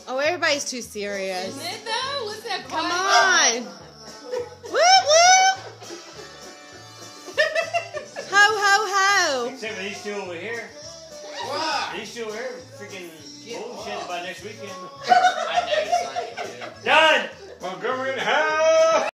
Oh, everybody's too serious. Isn't it though? What's that? Come on. Woo woo. Ho ho ho. Except for these two over here. Why? These two over here freaking bullshit by next weekend. I know, son. Done. Montgomery in the house.